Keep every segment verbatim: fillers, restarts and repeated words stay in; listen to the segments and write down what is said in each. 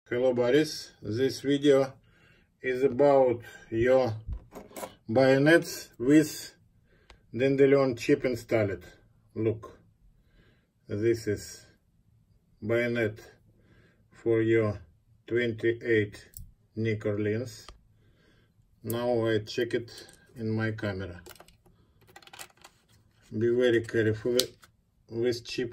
Hello Baris, this video is about your bayonets with dandelion chip installed. Look, this is bayonet for your twenty-eight Nikkor lens. Now I check it in my camera. Be very careful with chip.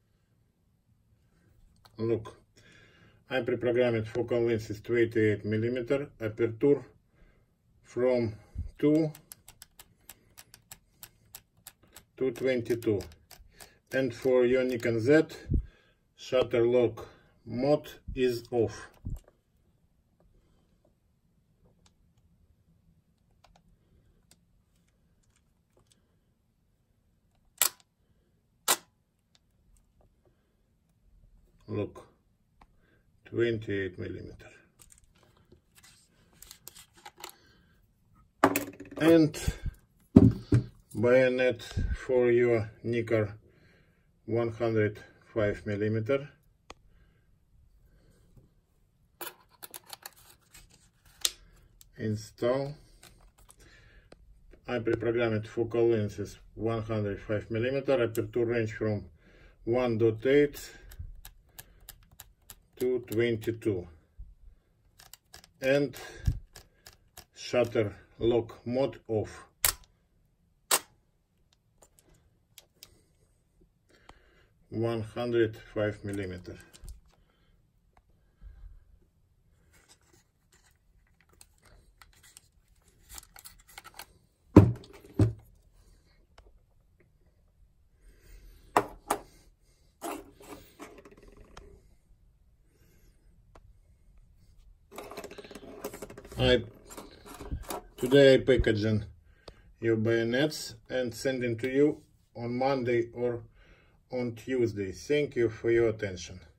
Look, I pre-programmed focal length is twenty-eight millimeter, aperture from two to twenty-two, and for your Nikon Z, shutter lock mode is off. Look, twenty-eight millimeter. And bayonet for your Nikkor one hundred five millimeter. Install. I pre-programmed focal length is one hundred five millimeter, aperture range from one point eight to twenty-two, and shutter lock mode off. one hundred five millimeter. I today I packaging your bayonets and sending to you on Monday or on Tuesday. Thank you for your attention.